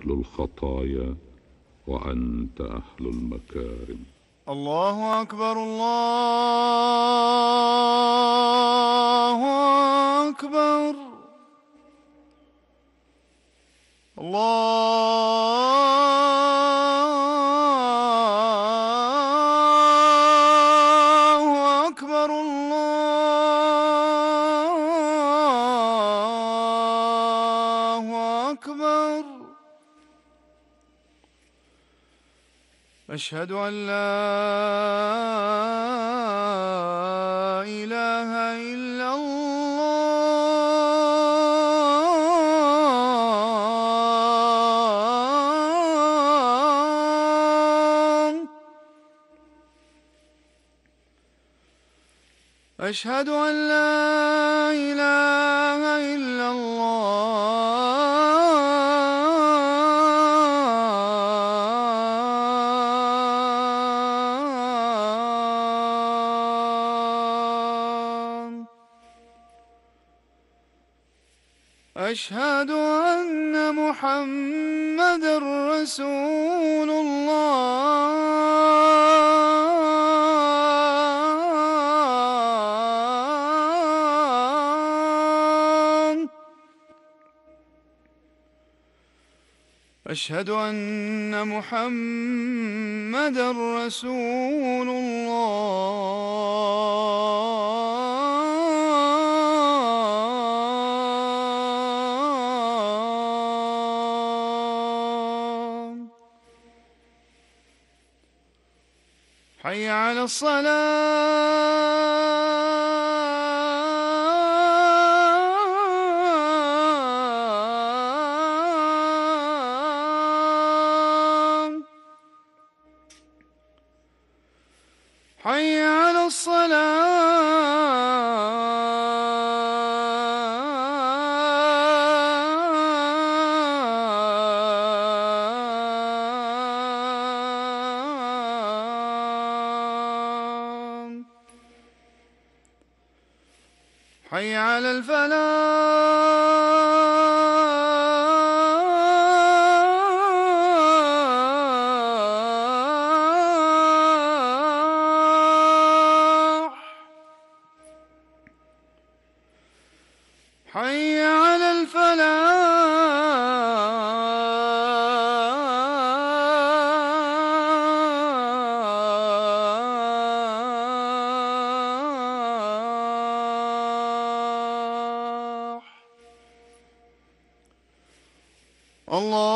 أهل الخطايا وأنت أهل المكارم. الله أكبر الله أكبر الله أكبر الله أكبر. أشهد أن لا إله إلا الله. أشهد أن لا إله إلا الله. أشهد أن محمدًا رسول الله. أشهد أن محمدًا رسول الله. حي على الصلاة. حي على الصلاة. حي على الفلاح. حي على الفلاح. الله